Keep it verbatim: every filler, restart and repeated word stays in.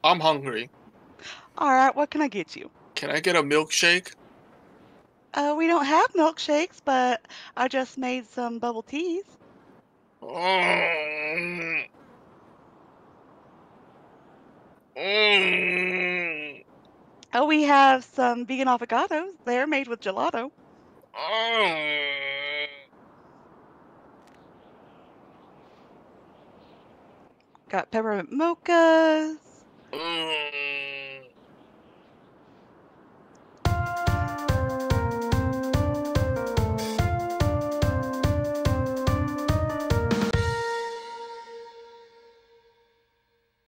I'm hungry. All right, what can I get you? Can I get a milkshake? Uh, we don't have milkshakes, but I just made some bubble teas. Mm, mm, Oh, we have some vegan avocados. They're made with gelato. mm, Got peppermint mochas. mm.